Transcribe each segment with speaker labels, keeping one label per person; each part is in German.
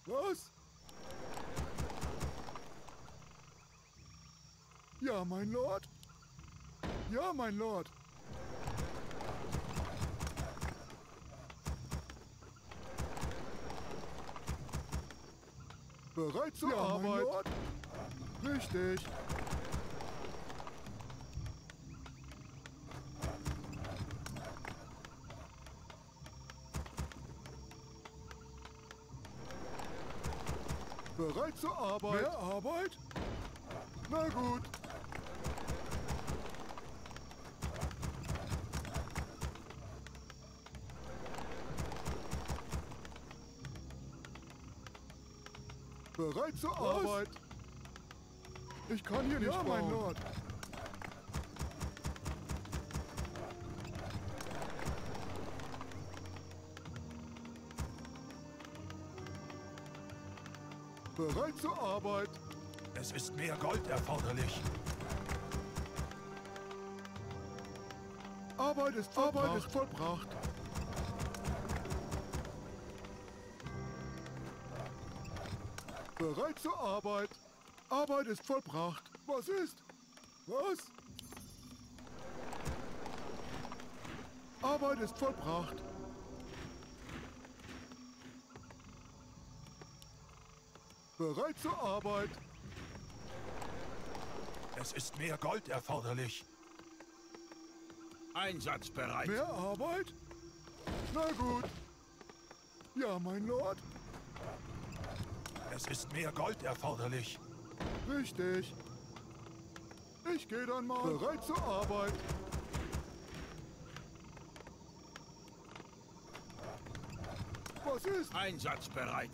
Speaker 1: Was? Ja, mein Lord. Ja, mein Lord. Bereit zur Arbeit. Mein Lord. Richtig. Bereit zur Arbeit. Mehr Arbeit? Na gut. Bereit zur Arbeit. Ich kann hier nicht bauen. Mein Lord. Bereit zur Arbeit.
Speaker 2: Es ist mehr Gold erforderlich.
Speaker 1: Arbeit ist vollbracht. Bereit zur Arbeit. Arbeit ist vollbracht. Was ist? Was? Arbeit ist vollbracht. Bereit zur Arbeit.
Speaker 2: Es ist mehr Gold erforderlich.
Speaker 3: Einsatzbereit.
Speaker 1: Mehr Arbeit? Na gut. Ja, mein Lord.
Speaker 2: Es ist mehr Gold erforderlich.
Speaker 1: Richtig. Ich gehe dann mal. Bereit zur Arbeit. Was ist?
Speaker 3: Einsatzbereit.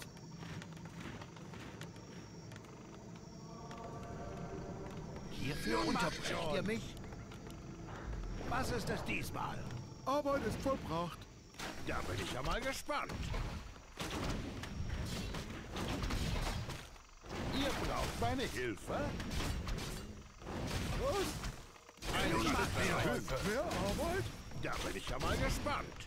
Speaker 4: Hierfür unterbrecht ihr mich? Was ist es diesmal?
Speaker 1: Arbeit ist vollbracht.
Speaker 4: Da bin ich ja mal gespannt. Ihr braucht meine Hilfe?
Speaker 1: Was?
Speaker 4: Einsatzbereit.
Speaker 1: Mehr Arbeit?
Speaker 4: Da bin ich ja mal gespannt.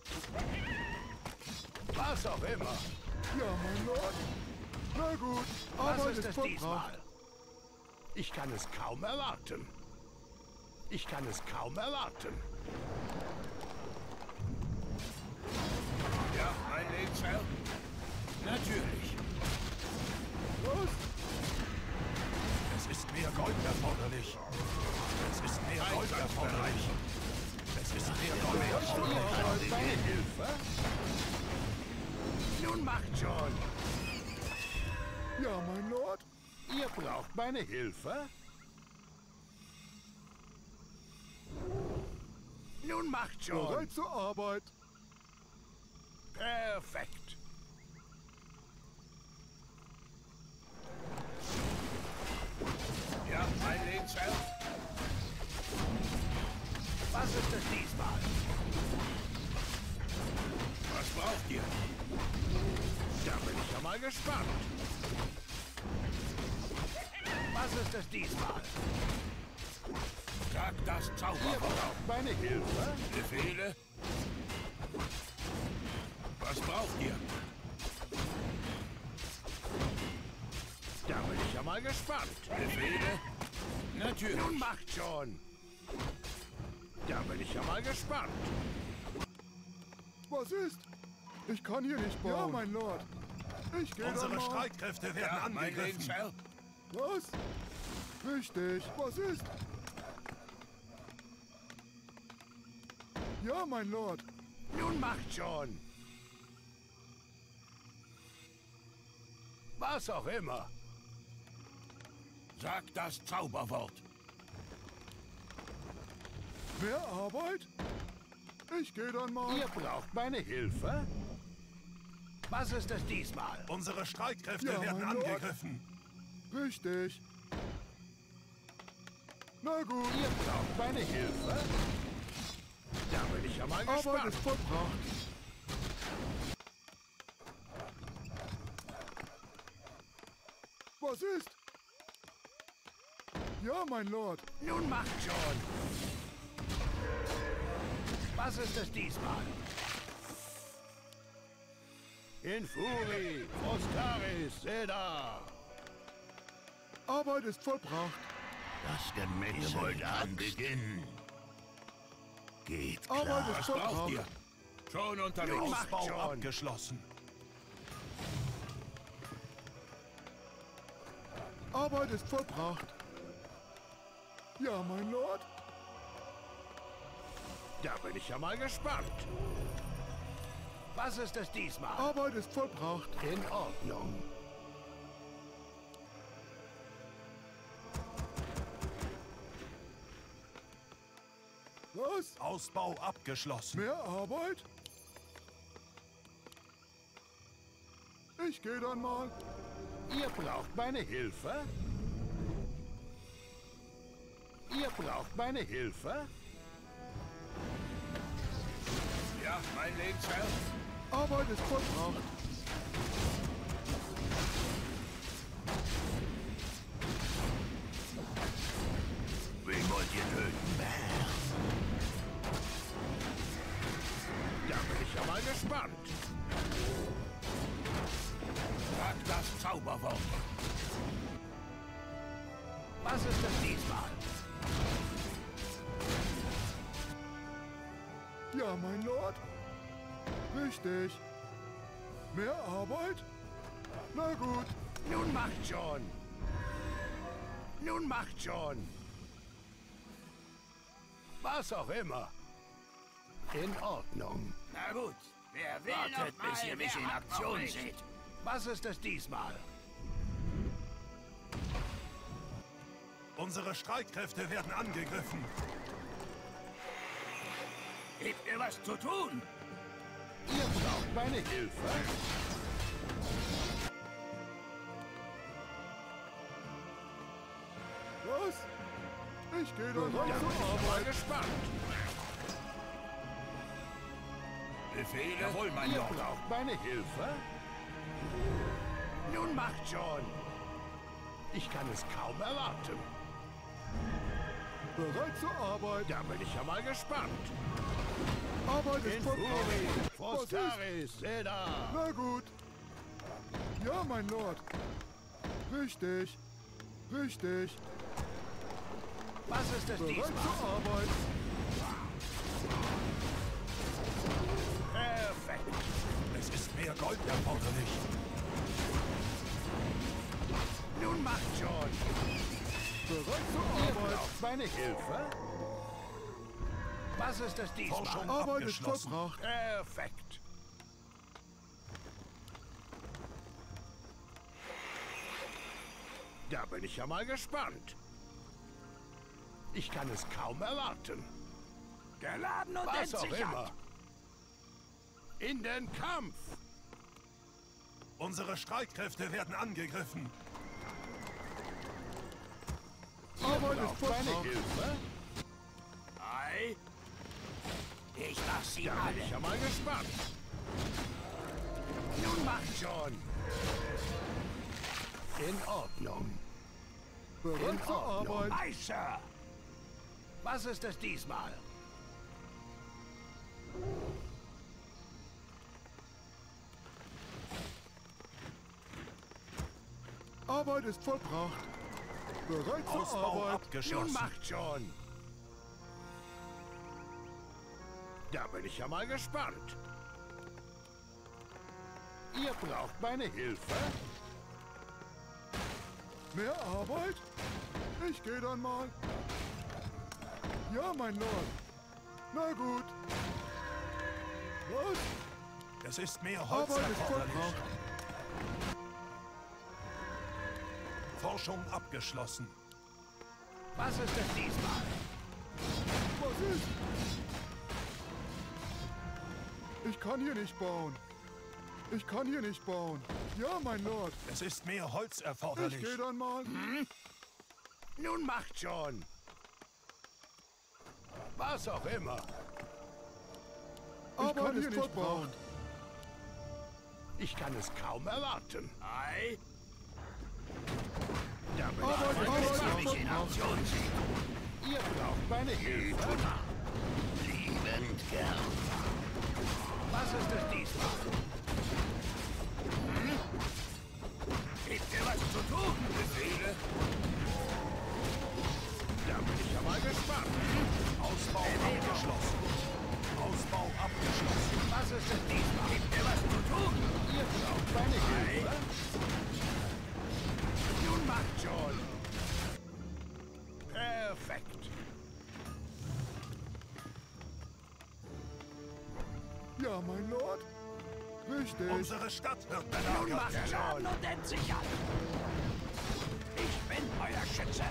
Speaker 4: Was auch immer.
Speaker 1: Ja, mein Lord. Na gut.
Speaker 4: Was
Speaker 1: Arbeit
Speaker 4: ist es
Speaker 1: vollbracht.
Speaker 4: diesmal? Ich kann es kaum erwarten. Ich kann es kaum erwarten.
Speaker 3: Ja, mein Lehnsherr? Natürlich.
Speaker 1: Was?
Speaker 2: Es ist mehr Gold erforderlich. Es ist mehr Gold erforderlich. Es ist mehr Gold erforderlich.
Speaker 4: Meine Hilfe? Nun macht schon.
Speaker 1: Ja, mein Lord.
Speaker 4: Ihr braucht meine Hilfe? Nun macht schon.
Speaker 1: Bereit zur Arbeit.
Speaker 4: Perfekt.
Speaker 3: Ja, mein Lehnsherr?
Speaker 4: Was ist es diesmal?
Speaker 3: Was braucht ihr?
Speaker 4: Da bin ich ja mal gespannt. Was ist es diesmal?
Speaker 3: Sagt das
Speaker 4: Ihr
Speaker 3: Zauberwort.
Speaker 4: braucht meine Hilfe?
Speaker 3: Befehle? Was braucht ihr?
Speaker 4: Da bin ich ja mal gespannt.
Speaker 3: Befehle? Natürlich.
Speaker 4: Nun macht schon. Da bin ich ja mal gespannt.
Speaker 1: Was ist? Ich kann hier nicht bauen. Ja, mein Lord. Ich gehe dann
Speaker 2: Unsere
Speaker 1: mal.
Speaker 2: Streitkräfte werden
Speaker 3: Ja, mein
Speaker 2: angegriffen.
Speaker 3: Lehnsherr?
Speaker 1: Was? Richtig. Was ist? Ja, mein Lord.
Speaker 4: Nun macht schon. Was auch immer.
Speaker 3: Sagt das Zauberwort.
Speaker 1: Mehr Arbeit? Ich gehe dann mal.
Speaker 4: Ihr braucht meine Hilfe? Was ist es diesmal?
Speaker 2: Unsere Streitkräfte
Speaker 1: Ja,
Speaker 2: werden
Speaker 1: mein Lord.
Speaker 2: angegriffen.
Speaker 1: Richtig. Na gut.
Speaker 4: Ihr braucht meine Hilfe? Da bin ich ja mal
Speaker 1: Arbeit
Speaker 4: gespannt.
Speaker 1: ist vollbracht. Was ist? Ja, mein Lord.
Speaker 4: Nun macht schon. Was ist es diesmal? In Furi, Frostaris, Seda.
Speaker 1: Arbeit ist vollbracht.
Speaker 5: Das Gemetzel kann beginnen. Geht klar.
Speaker 1: Arbeit ist
Speaker 3: Was braucht
Speaker 1: vollbracht.
Speaker 3: ihr? Schon unterwegs.
Speaker 2: Ausbau
Speaker 4: schon.
Speaker 2: abgeschlossen.
Speaker 1: Arbeit ist vollbracht. Ja, mein Lord.
Speaker 4: Da bin ich ja mal gespannt. Was ist es diesmal?
Speaker 1: Arbeit ist vollbracht.
Speaker 4: In Ordnung.
Speaker 1: Was?
Speaker 2: Ausbau abgeschlossen.
Speaker 1: Mehr Arbeit? Ich gehe dann mal.
Speaker 4: Ihr braucht meine Hilfe? Ihr braucht meine Hilfe?
Speaker 3: Ja, mein Lehnsherr.
Speaker 1: Arbeit ist vollbracht.
Speaker 5: Wen wollt ihr töten?
Speaker 4: Da bin ich ja mal gespannt.
Speaker 3: Sag das Zauberwort.
Speaker 4: Was ist es diesmal?
Speaker 1: Ja, mein Lord. Richtig. Mehr Arbeit? Na gut.
Speaker 4: Nun macht schon. Nun macht schon. Was auch immer. In Ordnung.
Speaker 3: Na gut. Wer will
Speaker 5: Wartet, bis ihr mich in Aktion seht.
Speaker 4: Was ist es diesmal?
Speaker 2: Unsere Streitkräfte werden angegriffen.
Speaker 3: Gebt mir was zu tun.
Speaker 4: Ihr braucht meine Hilfe?
Speaker 1: Was? Ich gehe dann mal
Speaker 4: Da
Speaker 1: zur
Speaker 4: bin ich ja
Speaker 1: Arbeit.
Speaker 4: mal gespannt.
Speaker 3: Befehle? Jawohl, mein
Speaker 4: Ihr
Speaker 3: Lord.
Speaker 4: braucht meine Hilfe? Nun macht schon. Ich kann es kaum erwarten.
Speaker 1: Bereit zur Arbeit.
Speaker 4: Da bin ich ja mal gespannt.
Speaker 1: Arbeit ist
Speaker 4: In
Speaker 1: vollbracht.
Speaker 4: Furi,
Speaker 1: Was ist?
Speaker 4: Frostaris, Seda.
Speaker 1: Na gut. Ja, mein Lord. Richtig. Richtig.
Speaker 4: Was ist es
Speaker 1: Bereit
Speaker 4: diesmal?
Speaker 1: zur Arbeit.
Speaker 4: Perfekt.
Speaker 2: Es ist mehr Gold erforderlich.
Speaker 4: Nun macht schon.
Speaker 1: Bereit zur
Speaker 4: Ihr
Speaker 1: Arbeit.
Speaker 4: braucht meine Hilfe? Was ist es diesmal?
Speaker 2: Forschung
Speaker 1: Arbeit ist
Speaker 2: abgeschlossen.
Speaker 1: vollbracht.
Speaker 4: Perfekt. Da bin ich ja mal gespannt. Ich kann es kaum erwarten.
Speaker 3: Geladen und
Speaker 4: Was auch
Speaker 3: entsichert.
Speaker 4: immer. In den Kampf.
Speaker 2: Unsere Streitkräfte werden angegriffen.
Speaker 1: Arbeit ist
Speaker 4: Braucht meine
Speaker 1: vollbracht.
Speaker 4: Hilfe?
Speaker 3: Ei. Ich lass sie
Speaker 4: Da bin
Speaker 3: alle.
Speaker 4: ich ja mal gespannt. Nun macht schon. In Ordnung.
Speaker 1: Bereit zur
Speaker 4: Ordnung.
Speaker 1: Arbeit.
Speaker 3: Ei, Sir.
Speaker 4: Was ist es diesmal?
Speaker 1: Arbeit ist vollbracht. Bereit zur
Speaker 2: Ausbau
Speaker 1: Arbeit.
Speaker 4: Nun
Speaker 2: abgeschlossen.
Speaker 4: macht schon. Da bin ich ja mal gespannt. Ihr braucht meine Hilfe?
Speaker 1: Mehr Arbeit? Ich gehe dann mal. Ja, mein Lord. Na gut. Was?
Speaker 2: Es ist mehr Holz
Speaker 1: Arbeit ist
Speaker 2: erforderlich.
Speaker 1: vollbracht.
Speaker 2: Forschung abgeschlossen.
Speaker 4: Was ist es diesmal?
Speaker 1: Was ist? Ich kann hier nicht bauen. Ich kann hier nicht bauen. Ja, mein Lord.
Speaker 2: Es ist mehr Holz
Speaker 1: Ich
Speaker 2: erforderlich.
Speaker 1: gehe dann mal.
Speaker 4: Nun macht schon. Was auch immer.
Speaker 1: Ich kann hier nicht bauen.
Speaker 4: Ich kann es kaum erwarten.
Speaker 3: Ei.
Speaker 4: Da bin
Speaker 1: Arbeit,
Speaker 4: ich mal
Speaker 1: Arbeit,
Speaker 4: gespannt.
Speaker 3: Mich in Aktion sieht.
Speaker 4: Ihr braucht meine Hilfe.
Speaker 5: Liebend gern.
Speaker 4: Was ist es diesmal?
Speaker 1: Richtig.
Speaker 2: Unsere Stadt wird
Speaker 3: Nun macht
Speaker 2: belagert.
Speaker 3: Schaden und entsichert. Ich bin euer Schütze.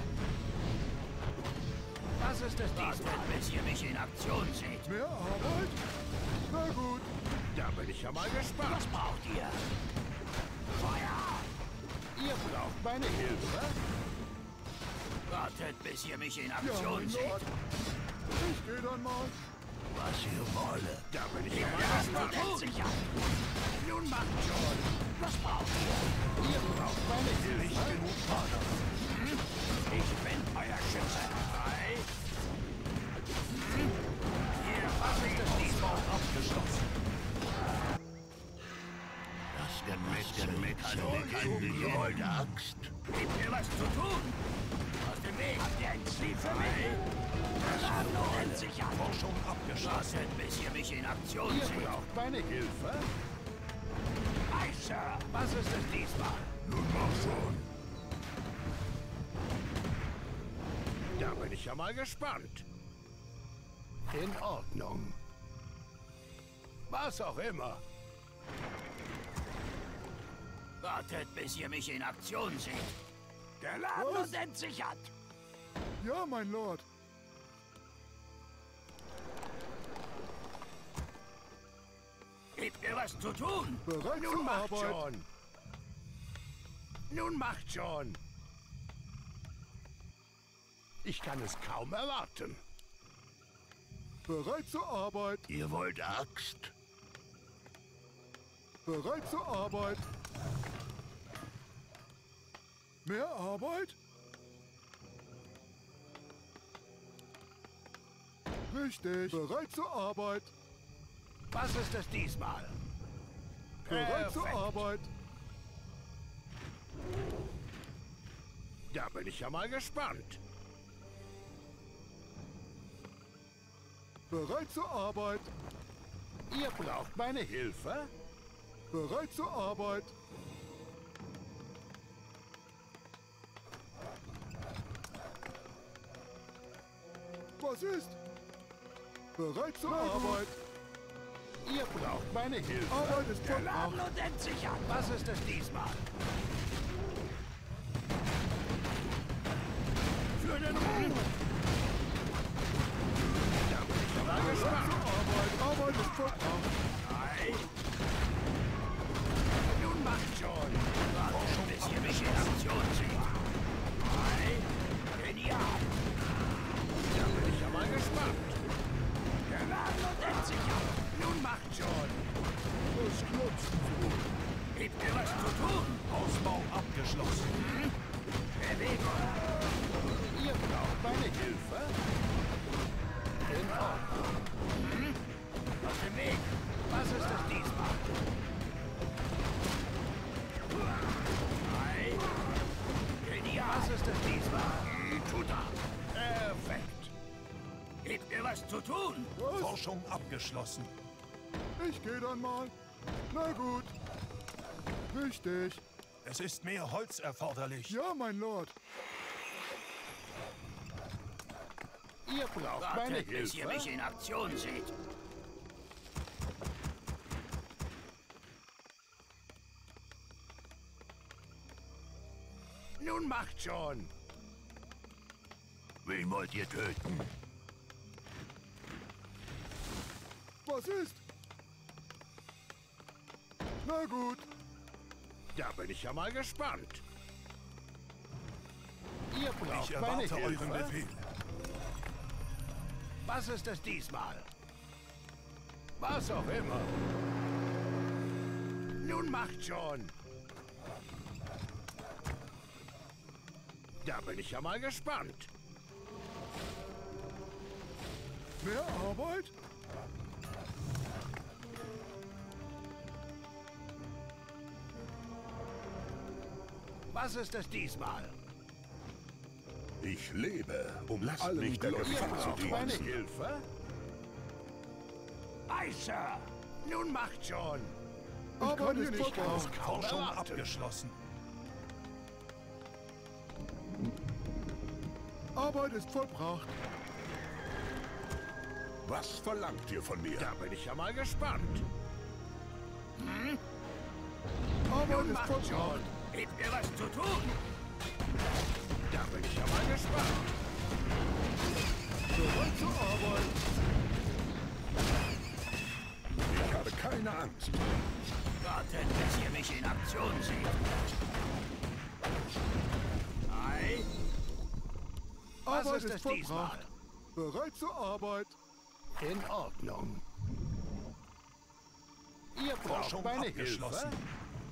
Speaker 3: Was ist es diesmal, bis ihr mich in Aktion seht?
Speaker 1: Mehr Arbeit? Na gut.
Speaker 4: Da bin ich ja mal gespannt.
Speaker 3: Was braucht ihr? Feuer!
Speaker 4: Ihr braucht meine Hilfe?
Speaker 3: Wartet, bis ihr mich in
Speaker 1: Ja,
Speaker 3: Aktion
Speaker 1: mein
Speaker 3: seht.
Speaker 1: Lord. Ich gehe dann mal.
Speaker 5: Was ihr wolle.
Speaker 4: Da bin ich ja mal
Speaker 3: Schaden und
Speaker 4: gespannt.
Speaker 3: entsichert. Nun macht schon. Was braucht ihr?
Speaker 4: Ihr braucht meine Hilfe?
Speaker 2: Nicht genug Mana.
Speaker 3: Ich bin euer Schütze. Ei. Hier, was ist es diesmal?
Speaker 2: Abgeschlossen.
Speaker 5: Das Gemetzel kann die alte Axt.
Speaker 3: Gebt mir was zu tun. Aus dem Weg. Habt ihr ein Ziel für mich? Schaden und entsichert.
Speaker 2: Forschung abgeschlossen.
Speaker 3: Wartet, bis ihr mich in Aktion
Speaker 4: Ihr
Speaker 3: seht.
Speaker 4: braucht meine Hilfe?
Speaker 3: Ei, Sir. Was ist es diesmal?
Speaker 5: Nun mach schon.
Speaker 4: Da bin ich ja mal gespannt. In Ordnung. Was auch immer.
Speaker 3: Wartet, bis ihr mich in Aktion seht. Geladen
Speaker 1: Was?
Speaker 3: und entsichert.
Speaker 1: Ja, mein Lord.
Speaker 3: Gebt mir was zu tun.
Speaker 1: Bereit
Speaker 4: Nun
Speaker 1: zur
Speaker 4: macht
Speaker 1: Arbeit.
Speaker 4: schon. Nun macht schon. Ich kann es kaum erwarten.
Speaker 1: Bereit zur Arbeit.
Speaker 5: Ihr wollt Axt?
Speaker 1: Bereit zur Arbeit. Mehr Arbeit? Richtig. Bereit zur Arbeit.
Speaker 4: Was ist es diesmal?
Speaker 1: Bereit zur
Speaker 4: Perfekt.
Speaker 1: Arbeit.
Speaker 4: Da bin ich ja mal gespannt.
Speaker 1: Bereit zur Arbeit.
Speaker 4: Ihr braucht meine Hilfe?
Speaker 1: Bereit zur Arbeit. Was ist? Bereit zur Arbeit.
Speaker 4: Ihr braucht meine Hilfe?
Speaker 1: Arbeit ist
Speaker 3: Geladen
Speaker 1: vollbracht.
Speaker 3: und entsichert. Was ist es diesmal?
Speaker 4: Für den Ruhm! Da bin ich ja mal
Speaker 1: Bereit
Speaker 4: gespannt.
Speaker 1: zur Arbeit. Arbeit ist vollbracht.
Speaker 3: Ei.
Speaker 4: Nun macht schon.
Speaker 3: Wartet, bis ihr mich in Aktion seht. Ei. Genial.
Speaker 4: Da bin ich ja mal gespannt.
Speaker 3: Geladen und entsichert.
Speaker 4: Nun macht schon.
Speaker 1: Das klopft so.
Speaker 3: Gebt mir was zu tun.
Speaker 2: Ausbau abgeschlossen.
Speaker 3: Bewegung.
Speaker 4: Ihr braucht meine Hilfe? In Ordnung.
Speaker 3: Aus dem Weg. Was ist es diesmal? Ei. Genial. Was ist es diesmal?
Speaker 4: Perfekt.
Speaker 3: Gebt mir was zu tun.
Speaker 1: Was?
Speaker 2: Forschung abgeschlossen.
Speaker 1: Ich gehe dann mal. Na gut. Richtig.
Speaker 2: Es ist mehr Holz erforderlich.
Speaker 1: Ja, mein Lord.
Speaker 4: Ihr braucht meine
Speaker 3: Wartet, bis ihr mich
Speaker 4: Hilfe?
Speaker 3: in Aktion seht.
Speaker 4: Nun macht schon.
Speaker 5: Wen wollt ihr töten?
Speaker 1: Was ist? Na gut.
Speaker 4: Da bin ich ja mal gespannt. Ihr
Speaker 2: Ich
Speaker 4: braucht meine
Speaker 2: erwarte euren
Speaker 4: Hilfe?
Speaker 2: Befehl.
Speaker 4: Was ist es diesmal? Was auch immer. Nun macht schon. Da bin ich ja mal gespannt.
Speaker 1: Mehr Arbeit?
Speaker 4: Was ist es diesmal?
Speaker 1: Ich lebe, um
Speaker 2: Lasst
Speaker 1: allen
Speaker 2: mich der
Speaker 4: Ihr
Speaker 1: Gläubigen zu
Speaker 4: braucht meine
Speaker 1: dienen.
Speaker 4: Hilfe?
Speaker 3: Ei, Sir.
Speaker 4: Nun macht schon.
Speaker 1: Arbeit ist
Speaker 4: nicht
Speaker 1: vollbracht.
Speaker 4: aus kaum
Speaker 2: Forschung
Speaker 4: erwarten.
Speaker 2: abgeschlossen.
Speaker 1: Arbeit ist vollbracht.
Speaker 4: Was verlangt ihr von mir? Da bin ich ja mal gespannt.
Speaker 1: Arbeit
Speaker 3: Nun
Speaker 1: ist
Speaker 3: macht
Speaker 1: vollbracht.
Speaker 3: schon. Gebt mir was zu tun.
Speaker 4: Da bin ich ja mal gespannt.
Speaker 1: Bereit zur Arbeit.
Speaker 5: Ich habe keine Angst.
Speaker 3: Wartet, bis ihr mich in Aktion seht. Ei,
Speaker 1: Arbeit
Speaker 4: ist es
Speaker 1: vollbracht. Bereit zur Arbeit.
Speaker 4: In Ordnung. Ihr braucht
Speaker 2: Forschung
Speaker 4: meine
Speaker 2: abgeschlossen.
Speaker 4: Hilfe?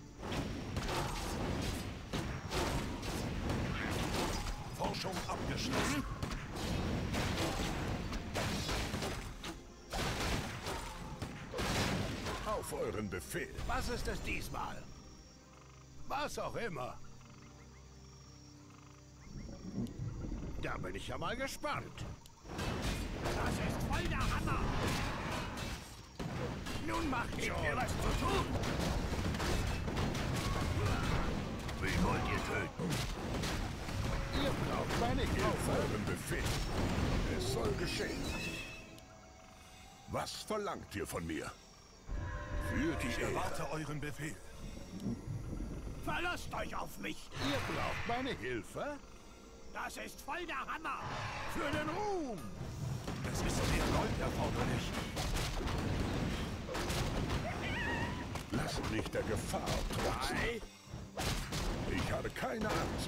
Speaker 2: Forschung abgeschlossen.
Speaker 5: Auf euren Befehl.
Speaker 4: Was ist es diesmal? Was auch immer. Da bin ich ja mal gespannt.
Speaker 3: das ist voll der Hammer.
Speaker 4: Nun macht
Speaker 3: Gebt
Speaker 4: schon.
Speaker 3: mir was zu tun.
Speaker 5: Wen wollt ihr töten?
Speaker 4: Ihr braucht meine
Speaker 5: Auf
Speaker 4: Hilfe.
Speaker 5: euren Befehl. Es soll geschehen. Was verlangt ihr von mir? Für die
Speaker 2: Ich
Speaker 5: Ehre.
Speaker 2: erwarte euren Befehl.
Speaker 3: Verlasst euch auf mich.
Speaker 4: Ihr braucht meine Hilfe?
Speaker 3: Das ist voll der Hammer.
Speaker 4: Für den Ruhm.
Speaker 2: Es ist mehr Gold erforderlich.
Speaker 5: Lasst mich der Gefahr trotzen.
Speaker 3: Ei,
Speaker 5: Ich habe keine Angst.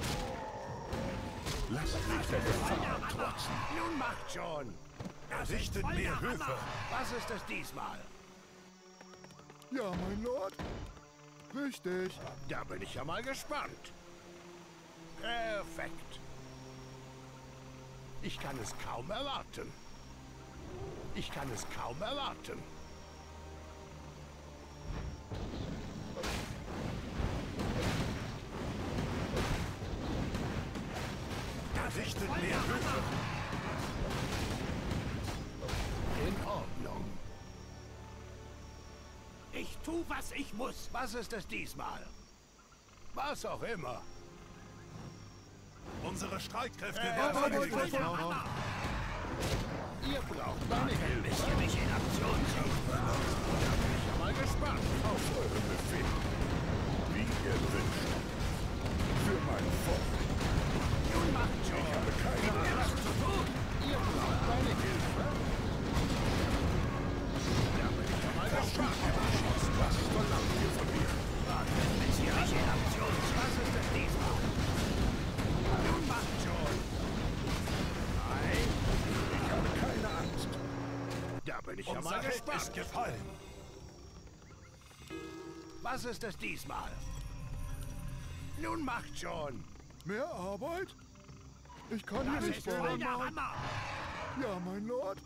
Speaker 5: Lasst mich der Gefahr trotzen.
Speaker 4: Nun macht schon.
Speaker 2: Errichtet
Speaker 3: voll
Speaker 2: mehr
Speaker 3: der
Speaker 2: Höfe.
Speaker 3: Hammer.
Speaker 4: Was ist es diesmal?
Speaker 1: Ja, mein Lord. Richtig.
Speaker 4: Da bin ich ja mal gespannt. Perfekt. Ich kann es kaum erwarten. Ich kann es kaum erwarten.
Speaker 2: Errichtet mehr Höfe.
Speaker 4: In Ordnung.
Speaker 3: ich tu, was ich muss.
Speaker 4: Was ist es diesmal? Was auch immer.
Speaker 2: Unsere Streitkräfte
Speaker 1: Arbeit
Speaker 2: werden
Speaker 1: ist
Speaker 2: angegriffen.
Speaker 1: vollbracht.
Speaker 4: Ihr braucht meine
Speaker 3: Bis
Speaker 4: Hilfe.
Speaker 3: ihr mich in Aktion seht.
Speaker 4: Da bin ich ja mal gespannt.
Speaker 5: Auf euren Befehl. Wie ihr wünscht. Für mein Volk.
Speaker 4: Nun macht schon.
Speaker 5: Ich habe keine
Speaker 3: Gebt mir was
Speaker 5: Angst.
Speaker 3: zu tun.
Speaker 4: Ihr braucht meine Hilfe. Da bin ich ja mal gespannt.
Speaker 5: Was verlangt ihr von mir?
Speaker 3: Wartet, bis ihr mich in Aktion seht.
Speaker 4: Was ist es diesmal? Nun macht schon.
Speaker 3: Ei,
Speaker 5: Ich habe keine Angst.
Speaker 4: Da bin ich ja
Speaker 2: Unser
Speaker 4: mal
Speaker 2: Held
Speaker 4: gespannt.
Speaker 2: ist gefallen.
Speaker 4: Was ist es diesmal? Nun macht schon.
Speaker 1: Mehr Arbeit? Ich kann hier
Speaker 3: das
Speaker 1: nicht
Speaker 3: ist voll
Speaker 1: gehen,
Speaker 3: der
Speaker 1: Mann.
Speaker 3: Hammer.
Speaker 1: Ja, mein Lord.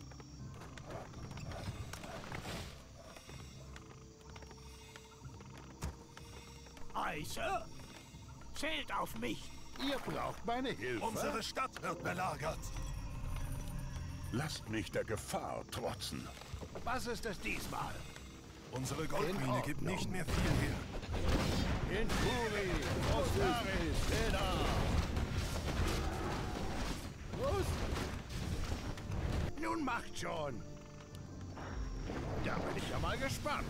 Speaker 3: Ei, Sir. Zählt auf mich.
Speaker 4: Ihr braucht meine Hilfe.
Speaker 2: Unsere Stadt wird belagert.
Speaker 5: Lasst mich der Gefahr trotzen.
Speaker 4: Was ist es diesmal?
Speaker 2: Unsere
Speaker 4: In
Speaker 2: Goldmine
Speaker 4: Ordnung.
Speaker 2: gibt nicht mehr viel her.
Speaker 4: In Furi, Ostaris, Leda.
Speaker 1: Was?
Speaker 4: Nun macht schon. Da bin ich ja mal gespannt.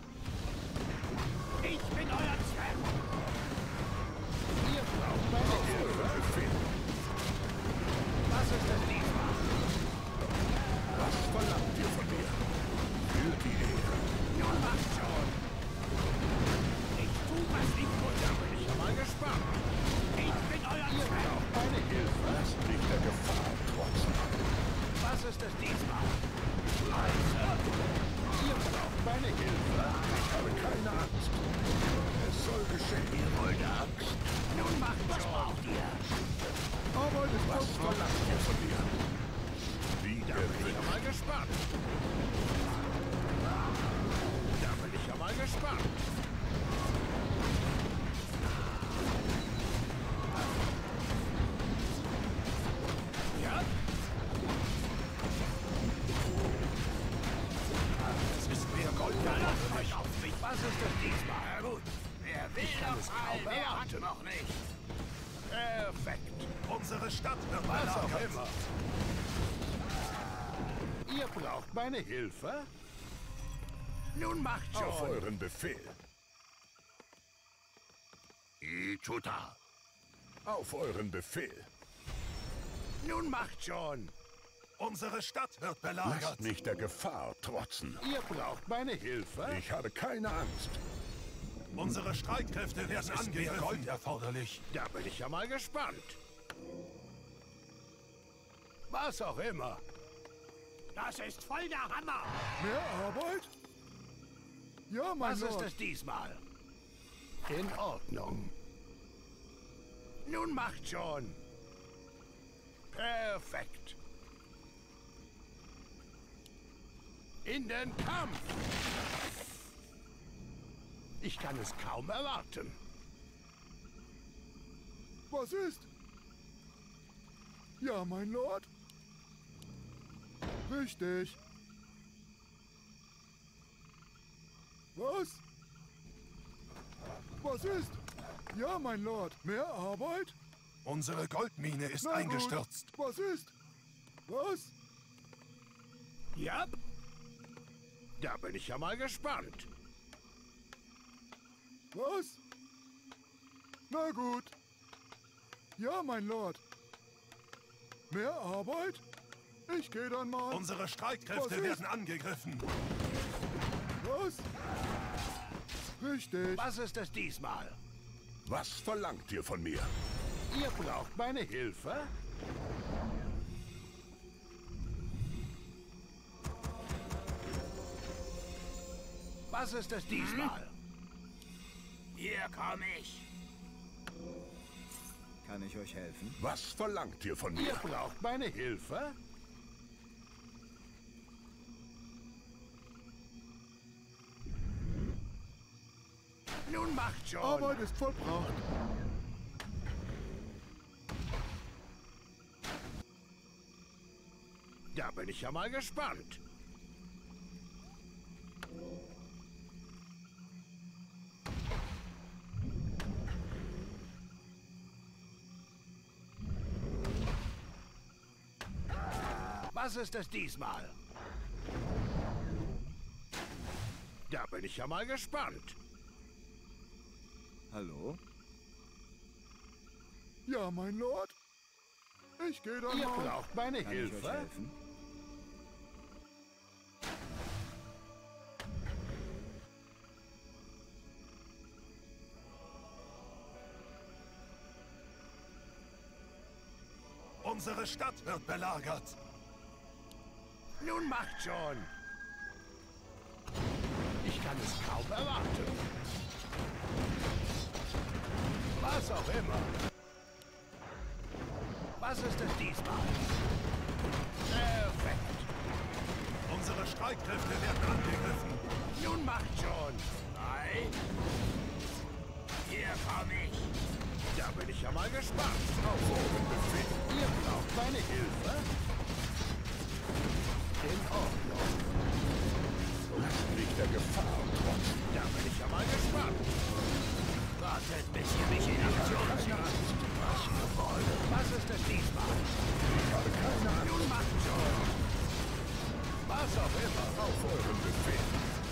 Speaker 3: Ich bin euer Zwerg.
Speaker 4: Ihr braucht meine Hilfe.
Speaker 5: Befehl.
Speaker 4: Was ist es diesmal?
Speaker 5: Was verlangt ihr von mir? Für die Ehre.
Speaker 4: Nun macht schon.
Speaker 3: Ich tu, was ich muss.
Speaker 4: Da bin ich ja mal gespannt.
Speaker 3: Ich bin euer
Speaker 4: Ihr
Speaker 3: Zwerg.
Speaker 4: braucht meine Hilfe.
Speaker 5: Lasst mich der Gefahr trotzen.
Speaker 4: Was ist es diesmal?
Speaker 3: Sir.
Speaker 4: Ihr braucht meine Hilfe.
Speaker 5: Ich habe keine Angst. Es soll geschehen.
Speaker 3: Ihr wollt Angst.
Speaker 4: Nun macht
Speaker 3: Was
Speaker 4: schon.
Speaker 3: braucht ihr?
Speaker 1: Arbeit ist
Speaker 5: Was
Speaker 1: vollbracht.
Speaker 5: verlangt ihr von mir? Wie
Speaker 4: Da
Speaker 5: ihr
Speaker 4: bin ich ja
Speaker 5: wünscht.
Speaker 4: mal gespannt. Da bin ich ja mal gespannt.
Speaker 3: Ja?
Speaker 2: Es ist mehr Gold
Speaker 3: Verlasst
Speaker 2: erforderlich.
Speaker 3: euch auf mich.
Speaker 4: Was ist es diesmal?
Speaker 3: Na gut. Wer will
Speaker 4: kann es
Speaker 3: noch mal,
Speaker 4: kaum
Speaker 3: wer hat
Speaker 4: erwarten.
Speaker 3: noch nicht?
Speaker 4: Perfekt.
Speaker 2: Unsere Stadt wird
Speaker 4: Was auch
Speaker 2: belagert.
Speaker 4: immer. Ihr braucht meine Hilfe?
Speaker 3: Nun macht schon.
Speaker 5: Auf euren Befehl.
Speaker 4: Ituta.
Speaker 5: Auf euren Befehl.
Speaker 3: Nun macht schon.
Speaker 2: Unsere Stadt wird belagert.
Speaker 5: Lasst mich der Gefahr trotzen.
Speaker 4: Ihr braucht meine Hilfe?
Speaker 5: Ich habe keine Angst.
Speaker 2: Unsere Streitkräfte werden angegriffen. Mehr Gold erforderlich.
Speaker 4: Da bin ich ja mal gespannt. Was auch immer.
Speaker 3: Das ist voll der Hammer.
Speaker 1: Mehr Arbeit? Ja, mein
Speaker 4: Was
Speaker 1: Lord.
Speaker 4: ist es diesmal? In Ordnung.
Speaker 3: Nun macht schon.
Speaker 4: Perfekt. In den Kampf! Ich kann es kaum erwarten.
Speaker 1: Was ist? Ja, mein Lord. Richtig. Was? Was ist? Ja, mein Lord. Mehr Arbeit?
Speaker 2: Unsere Goldmine ist
Speaker 1: Na gut.
Speaker 2: eingestürzt.
Speaker 1: Was ist? Was?
Speaker 4: Ja? Da bin ich ja mal gespannt.
Speaker 1: Was? Na gut. Ja, mein Lord. Mehr Arbeit? Ich gehe dann mal.
Speaker 2: Unsere
Speaker 1: Was
Speaker 2: Streitkräfte
Speaker 1: ist?
Speaker 2: werden angegriffen.
Speaker 1: Was? Richtig.
Speaker 4: Was ist es diesmal?
Speaker 5: Was verlangt ihr von mir?
Speaker 4: Ihr braucht meine Hilfe? Was ist es diesmal?
Speaker 3: Hier komme ich.
Speaker 6: Kann ich euch helfen?
Speaker 5: Was verlangt ihr von
Speaker 4: Ihr
Speaker 5: mir?
Speaker 4: braucht meine Hilfe?
Speaker 3: Nun macht schon.
Speaker 1: Arbeit ist vollbracht.
Speaker 4: Da bin ich ja mal gespannt. Was ist es diesmal? Da bin ich ja mal gespannt.
Speaker 6: Hallo?
Speaker 1: Ja, mein Lord. Ich gehe dann
Speaker 4: Ihr
Speaker 1: mal.
Speaker 4: braucht meine
Speaker 6: Kann ich euch
Speaker 4: Hilfe?
Speaker 6: helfen?
Speaker 2: Unsere Stadt wird belagert.
Speaker 3: Nun macht schon.
Speaker 4: Ich kann es kaum erwarten. Was auch immer. Was ist es diesmal? Perfekt.
Speaker 2: Unsere Streitkräfte werden angegriffen.
Speaker 3: Nun macht schon. Ei. Hier komme ich.
Speaker 4: Da bin ich ja mal gespannt.
Speaker 5: Auf euren Befehl.
Speaker 4: Ihr braucht meine Hilfe? In Ordnung.
Speaker 5: Lasst mich der Gefahr trotzen.
Speaker 4: Da bin ich ja mal gespannt.
Speaker 3: Wartet, bis ihr mich in Aktion seht. Was für Freude.
Speaker 4: Was ist es diesmal?
Speaker 5: Ich habe keine Angst.
Speaker 3: Nun macht schon.
Speaker 4: Was auch immer.
Speaker 5: Auf euren Befehl.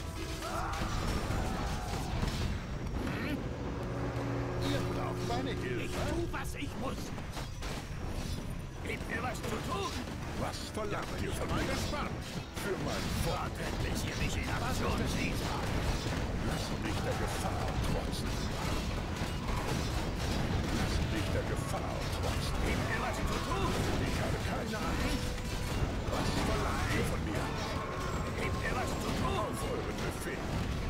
Speaker 4: Ihr braucht meine
Speaker 3: Ich
Speaker 4: Hilfe?
Speaker 3: tu, was ich muss. Gebt mir was zu tun.
Speaker 5: Was verlangt ihr
Speaker 4: Ich
Speaker 5: von
Speaker 4: bin mal
Speaker 5: mir?
Speaker 4: gespannt.
Speaker 5: Für mein Volk.
Speaker 3: Wartet, bis ihr mich in
Speaker 4: Was
Speaker 3: Aktion
Speaker 4: ist es
Speaker 3: seht.
Speaker 4: diesmal?
Speaker 5: Lasst mich der Gefahr trotzen. Lasst mich der Gefahr trotzen.
Speaker 3: Gebt mir was zu tun.
Speaker 5: Ich habe keine Angst. Was verlangt ihr von mir?
Speaker 3: Gebt mir was zu tun.
Speaker 5: Auf euren Befehl.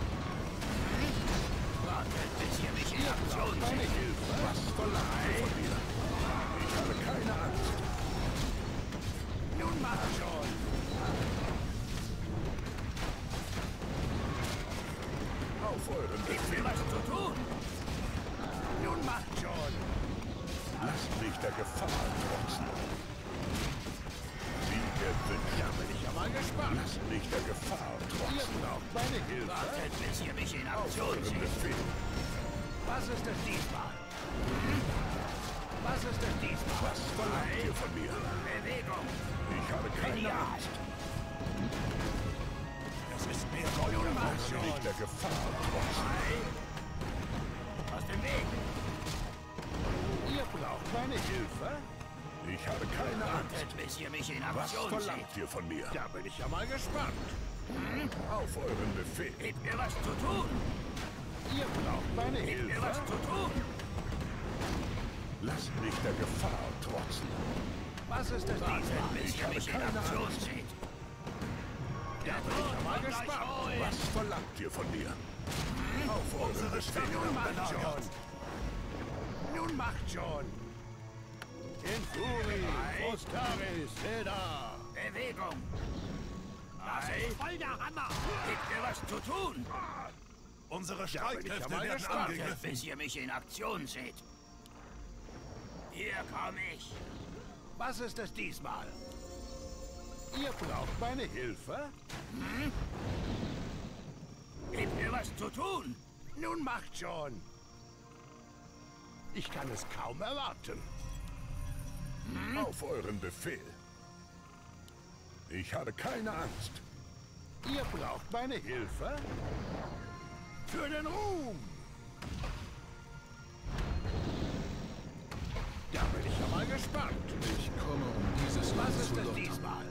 Speaker 3: Wartet, bis ihr mich in Aktion
Speaker 4: Meine
Speaker 3: seht.
Speaker 4: Hilfe?
Speaker 5: Was verlangt ihr von mir? Ich habe keine Angst.
Speaker 3: Nun macht schon.
Speaker 5: Auf euren
Speaker 3: Gebt
Speaker 5: Befehl.
Speaker 3: mir was zu tun. Nun macht schon.
Speaker 5: Lasst mich der Gefahr trotzen. Wie ihr wünscht.
Speaker 4: Da bin ich ja mal gespannt.
Speaker 5: Lasst mich der Gefahr
Speaker 4: Ihr
Speaker 5: trotzen.
Speaker 4: braucht meine Hilfe?
Speaker 3: Wartet, bis ihr mich in
Speaker 5: Auf
Speaker 3: Aktion
Speaker 5: euren
Speaker 3: seht.
Speaker 5: Befehl.
Speaker 4: Was ist es diesmal? Was ist es diesmal?
Speaker 5: Was verlangt ihr von mir?
Speaker 3: Bewegung.
Speaker 5: Ich habe keine
Speaker 3: Ja.
Speaker 5: Angst.
Speaker 2: Es ist ist mehr Gold erforderlich.
Speaker 5: Nicht der Gefahr trotzen.
Speaker 3: Aus dem Weg!
Speaker 5: Ihr braucht meine Hilfe? Ich habe keine Angst.
Speaker 3: Wartet, bis ihr mich in
Speaker 5: Was
Speaker 3: Aktion
Speaker 5: verlangt
Speaker 3: seht.
Speaker 5: ihr von mir?
Speaker 4: Da bin ich ja mal gespannt.
Speaker 5: Auf euren Befehl.
Speaker 3: Gebt mir was zu tun!
Speaker 5: Ihr braucht meine
Speaker 3: Gebt mir
Speaker 5: Hilfe?
Speaker 3: was zu tun!
Speaker 5: Lasst mich der Gefahr trotzen.
Speaker 4: Was ist das
Speaker 3: Wartet,
Speaker 4: diesmal?
Speaker 3: bis ihr mich in Aktion seht.
Speaker 4: Da bin ich ja mal gespannt.
Speaker 5: Was verlangt ihr von mir? Auf euren
Speaker 2: Unsere Stadt
Speaker 5: Befehl.
Speaker 2: wird
Speaker 4: Macht
Speaker 2: belagert.
Speaker 4: schon. Nun macht schon. Infuri, Ostaris, Hilda.
Speaker 3: Bewegung! Das ist voll der Hammer! Gebt mir was zu tun!
Speaker 2: Unsere
Speaker 4: bin ich ja
Speaker 2: Streitkräfte
Speaker 4: mal
Speaker 2: werden
Speaker 4: gespannt.
Speaker 3: Wartet,
Speaker 2: angegriffen.
Speaker 3: bis ihr mich in Aktion seht. Hier komme ich.
Speaker 4: Was ist das diesmal? Ihr braucht meine Hilfe?
Speaker 3: Gebt mir was zu tun!
Speaker 4: Nun macht schon. Ich kann es kaum erwarten.
Speaker 5: Auf euren Befehl. Ich habe keine Angst.
Speaker 4: Ihr braucht meine Hilfe? Für den Ruhm! Da bin ich ja mal gespannt.
Speaker 1: Ich komme, um dieses
Speaker 4: Was
Speaker 1: Land
Speaker 4: ist
Speaker 1: zu
Speaker 4: das
Speaker 1: lottern.
Speaker 4: diesmal?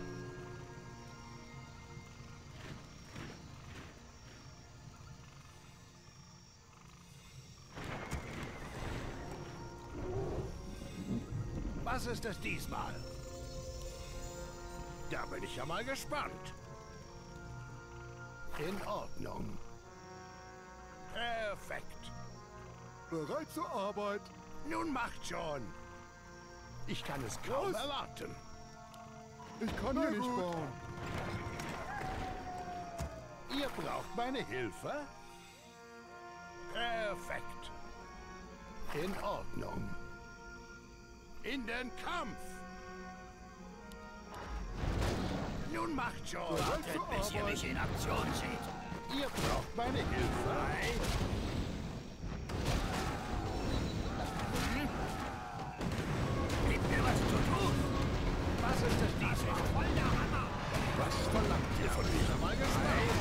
Speaker 4: Was ist das diesmal? Da bin ich ja mal gespannt. In Ordnung. Perfekt.
Speaker 1: Bereit zur Arbeit.
Speaker 4: Nun macht schon. Ich kann es kaum
Speaker 1: Was?
Speaker 4: erwarten.
Speaker 1: Ich kann hier nicht bauen.
Speaker 4: Ihr braucht meine Hilfe? Perfekt. In Ordnung. In den Kampf! Nun macht schon!
Speaker 3: Wartet, bis ihr mich in Aktion seht.
Speaker 4: Ihr braucht meine Hilfe?
Speaker 3: Gebt mir was zu tun!
Speaker 4: Was ist das diesmal?
Speaker 3: Voll der Hammer!
Speaker 5: Was verlangt ihr von mir?
Speaker 4: Mal gespannt.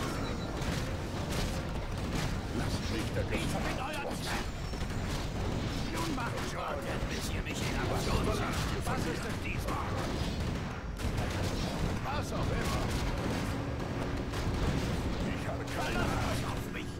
Speaker 5: Lasst mich der
Speaker 3: Ich
Speaker 5: Gefahr
Speaker 3: bin euer
Speaker 5: trotzen.
Speaker 3: Zweck!
Speaker 4: Nun macht schon!
Speaker 3: Wartet, bis ihr mich in Aktion seht.
Speaker 4: Was ist das diesmal? Was auch immer.
Speaker 5: Ich habe keine Angst.
Speaker 3: Lasst euch auf mich!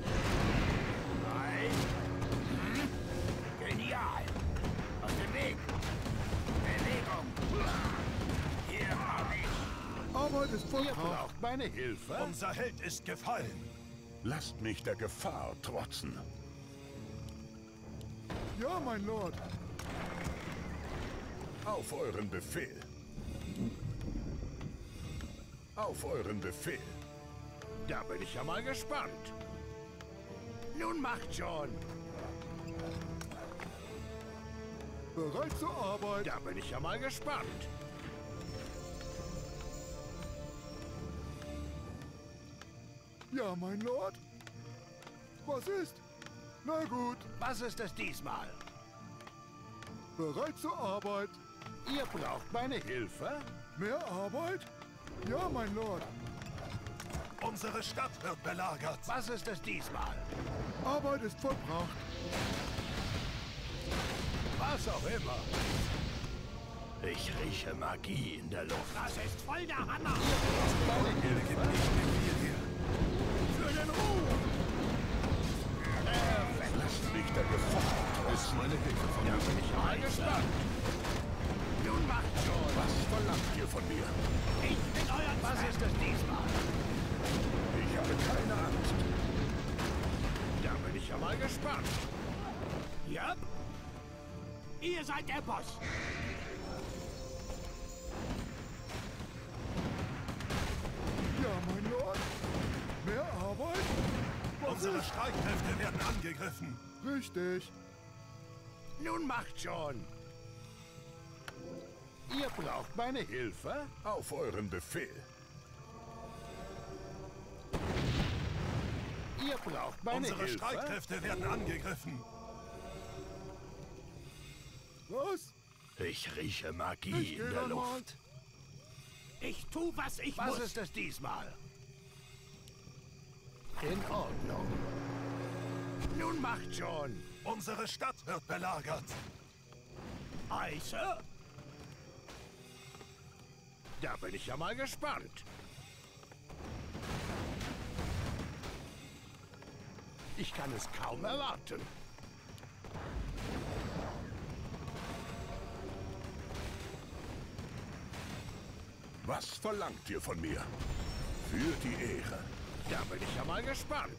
Speaker 3: Genial! Aus dem Weg! Bewegung! Hier komme ich!
Speaker 1: Arbeit ist voll
Speaker 4: Ihr
Speaker 1: Kraft.
Speaker 4: braucht meine Hilfe?
Speaker 2: Unser Held ist gefallen.
Speaker 5: Lasst mich der Gefahr trotzen.
Speaker 1: Ja, mein Lord.
Speaker 5: Auf euren Befehl. Auf euren Befehl.
Speaker 4: Da bin ich ja mal gespannt. Nun macht schon.
Speaker 1: Bereit zur Arbeit.
Speaker 4: Da bin ich ja mal gespannt.
Speaker 1: Ja, mein Lord. Was ist? Na gut.
Speaker 4: Was ist das diesmal?
Speaker 1: Bereit zur Arbeit.
Speaker 4: Ihr braucht meine Hilfe?
Speaker 1: Mehr Arbeit? Ja, mein Lord.
Speaker 2: Unsere Stadt wird belagert.
Speaker 4: Was ist das diesmal?
Speaker 1: Arbeit ist vollbracht.
Speaker 4: Was auch immer. Ich rieche Magie in der Luft.
Speaker 3: Das ist voll der Hammer!
Speaker 4: Meine Hilfe? Für den Ruhm!
Speaker 5: Lasst mich der Gefahr trotzen.
Speaker 1: Ist meine Hilfe von
Speaker 4: Da bin ich mal gespannt. Nun macht schon.
Speaker 5: Was verlangt ihr von mir?
Speaker 3: Ich bin euer
Speaker 4: Was
Speaker 3: Zweck!
Speaker 4: ist das diesmal?
Speaker 5: Ich habe keine Angst.
Speaker 4: Da bin ich ja mal gespannt.
Speaker 3: Ja? Ihr seid der Boss!
Speaker 1: Ja, mein Lord. Mehr Arbeit? Was
Speaker 2: Unsere
Speaker 1: ist?
Speaker 2: Streitkräfte werden angegriffen.
Speaker 1: Richtig.
Speaker 4: Nun macht schon. Ihr braucht meine Hilfe?
Speaker 5: Auf euren Befehl.
Speaker 4: Ihr braucht meine
Speaker 2: Unsere
Speaker 4: Hilfe?
Speaker 2: Streitkräfte werden angegriffen.
Speaker 1: Was?
Speaker 4: Ich rieche
Speaker 1: Ich
Speaker 4: Magie
Speaker 1: geh
Speaker 4: in der
Speaker 1: dann mal.
Speaker 4: Luft.
Speaker 3: Ich tu, was ich
Speaker 4: Was
Speaker 3: muss!
Speaker 4: ist das diesmal? In Ordnung.
Speaker 3: Nun macht schon.
Speaker 2: Unsere Stadt wird belagert.
Speaker 3: Ei, Sir.
Speaker 4: Da bin ich ja mal gespannt. Ich kann es kaum erwarten.
Speaker 5: Was verlangt ihr von mir? Für die Ehre.
Speaker 4: Da bin ich ja mal gespannt.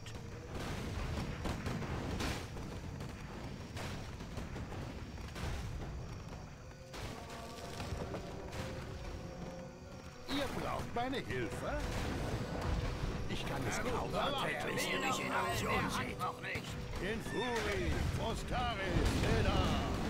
Speaker 4: Ihr braucht meine Hilfe? Ich kann es kaum erwarten.
Speaker 3: Bis ihr mich in Aktion seht. Noch nicht.
Speaker 4: In Furi, Frostaris, Heda.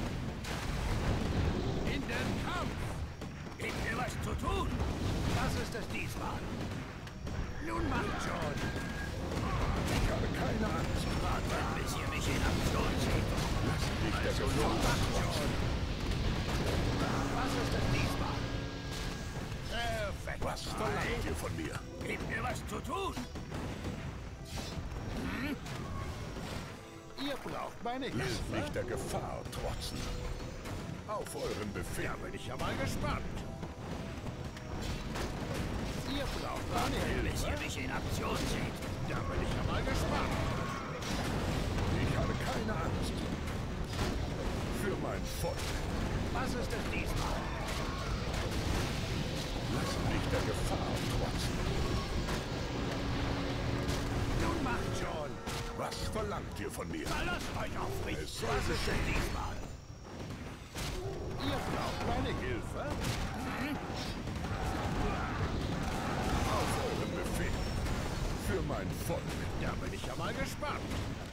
Speaker 4: In den Kampf!
Speaker 3: Gebt mir was zu tun. Was ist es diesmal? Nun macht schon.
Speaker 5: Ich habe keine Angst.
Speaker 3: Wartet, bis ihr mich in Aktion seht.
Speaker 5: Lasst mich der
Speaker 3: Also nun
Speaker 5: Gefahr
Speaker 3: macht
Speaker 5: trotzen.
Speaker 3: schon. Was ist es diesmal?
Speaker 4: Perfekt.
Speaker 5: Was verlangt ihr von mir?
Speaker 3: Gebt mir was zu tun.
Speaker 4: Ihr braucht meine
Speaker 5: Lasst
Speaker 4: Hilfe?
Speaker 5: mich der Gefahr trotzen. Auf euren Befehl.
Speaker 4: Da bin ich ja mal gespannt. Ihr braucht meine
Speaker 3: Bis
Speaker 4: Hilfe?
Speaker 3: ihr mich in Aktion seht.
Speaker 4: Da bin ich ja mal gespannt.
Speaker 5: Ich habe keine Angst. Für mein Volk.
Speaker 3: Was ist es diesmal?
Speaker 5: Lasst mich der Gefahr trotzen.
Speaker 3: Nun macht schon.
Speaker 5: Was verlangt ihr von mir?
Speaker 3: Verlasst euch auf mich.
Speaker 5: Es soll
Speaker 3: Was ist
Speaker 5: geschehen.
Speaker 3: es diesmal?
Speaker 4: Ihr braucht meine Hilfe?
Speaker 5: Auf euren Befehl. Für mein Volk.
Speaker 4: Da bin ich ja mal gespannt.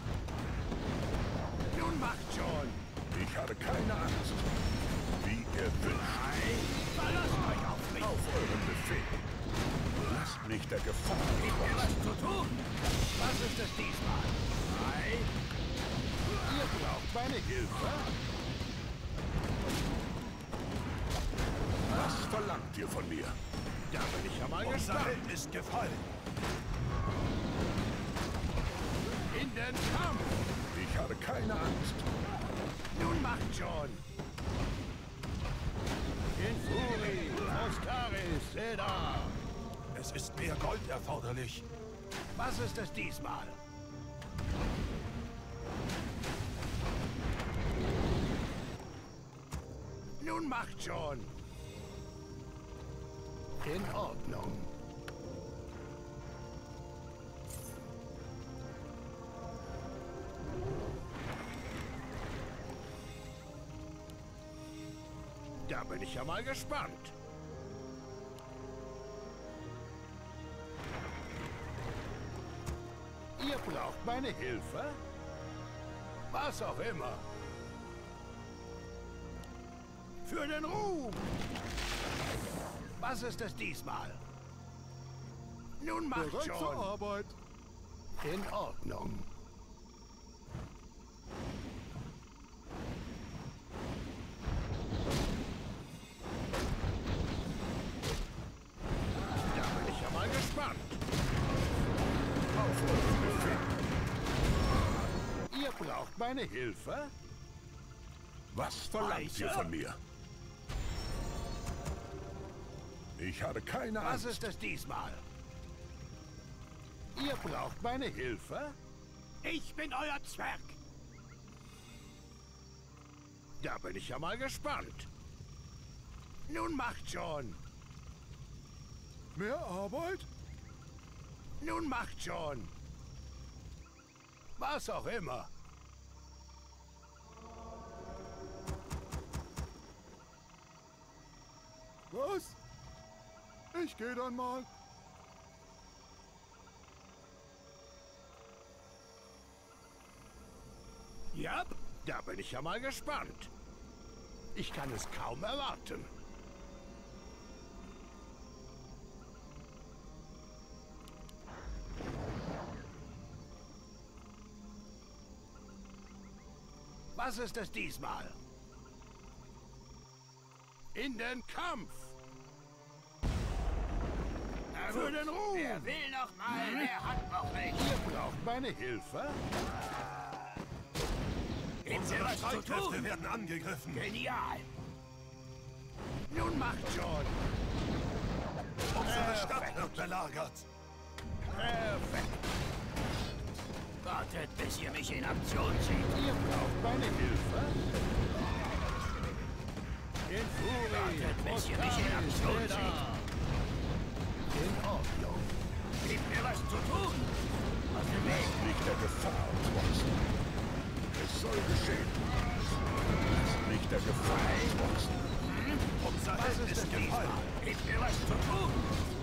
Speaker 3: Nun macht schon.
Speaker 5: Ich habe keine Angst. Wie ihr wünscht.
Speaker 3: Verlasst euch auf mich.
Speaker 5: Auf euren Befehl. Lasst mich der Gefahr
Speaker 3: Gebt mir
Speaker 5: trotzen.
Speaker 3: was zu tun. Was ist es diesmal? Ei,
Speaker 4: Ihr braucht meine Hilfe?
Speaker 5: Was verlangt ihr von mir?
Speaker 4: Da bin ich ja mal
Speaker 2: Unser
Speaker 4: gespannt.
Speaker 2: Held ist gefallen.
Speaker 4: In den Kampf!
Speaker 5: Ich habe keine Angst.
Speaker 3: nun macht schon.
Speaker 4: In Furi, Frostaris, Heda.
Speaker 2: Es ist mehr Gold erforderlich.
Speaker 3: Was ist es diesmal? Nun macht schon.
Speaker 4: In Ordnung. Da bin ich ja mal gespannt. Ihr braucht meine Hilfe? Was auch immer. Für den Ruhm!
Speaker 3: Was ist es diesmal? Nun macht
Speaker 1: Bereit zur
Speaker 3: schon.
Speaker 1: Arbeit.
Speaker 4: In Ordnung. Da bin ich ja mal gespannt.
Speaker 5: Auf euren Befehl.
Speaker 4: Ihr braucht meine Hilfe?
Speaker 5: Was verlangt ihr von mir? Ich habe keine
Speaker 3: Was
Speaker 5: Angst.
Speaker 3: ist es diesmal?
Speaker 4: Ihr braucht meine Hilfe?
Speaker 3: Ich bin euer Zwerg.
Speaker 4: Da bin ich ja mal gespannt.
Speaker 3: Nun macht schon.
Speaker 1: Mehr Arbeit?
Speaker 3: Nun macht schon.
Speaker 4: Was auch immer.
Speaker 1: Was? Ich gehe dann mal.
Speaker 4: Ja, da bin ich ja mal gespannt. Ich kann es kaum erwarten.
Speaker 3: Was ist es diesmal?
Speaker 4: In den Kampf!
Speaker 5: Für den Ruhm!
Speaker 3: Wer will noch mal, wer hat noch nicht.
Speaker 5: Ihr braucht meine Hilfe?
Speaker 3: Gibt's hier
Speaker 2: Unsere
Speaker 3: was zu
Speaker 2: Streitkräfte
Speaker 3: tun?
Speaker 2: werden angegriffen.
Speaker 3: Genial.
Speaker 5: Nun macht schon!
Speaker 2: Unsere Stadt wird belagert.
Speaker 5: Perfekt!
Speaker 3: Wartet, bis ihr mich in Aktion seht.
Speaker 5: Ihr braucht meine Hilfe?
Speaker 1: In Fury!
Speaker 3: Wartet, bis ihr mich in Aktion seht.
Speaker 5: In Ordnung.
Speaker 3: Gibt mir was zu tun. Aus dem Weg.
Speaker 5: Licht der Gefahr, Watson. Es soll geschehen. Licht der Gefahr, Watson.
Speaker 2: Unser Held ist gefallen.
Speaker 3: Gibt mir was zu tun.